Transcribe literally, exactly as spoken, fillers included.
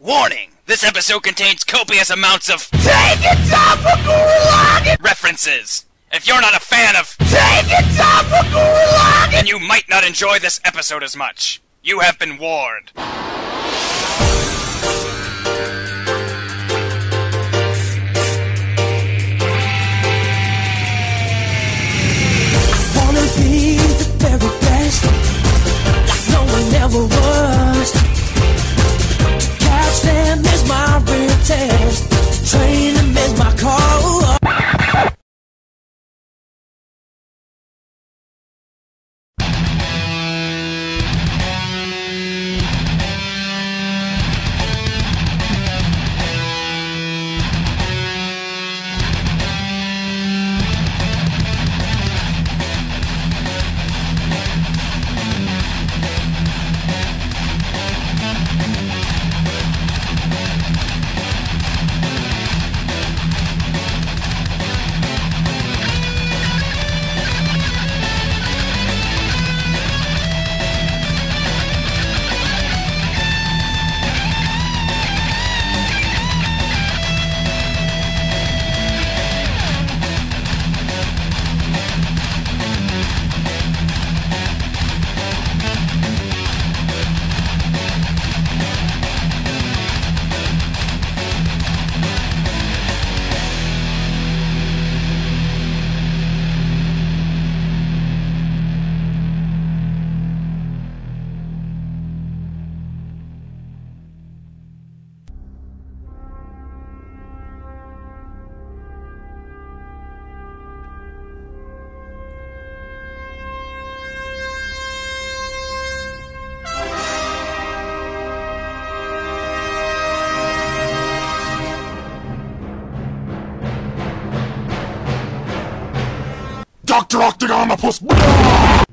Warning! This episode contains copious amounts of Take it topical references. If you're not a fan of Take it topical then you might not enjoy this episode as much. You have been warned. Wanna be the very best, like no one ever was. To catch them is my real test. Train them is my call. Doctor Octagonopus!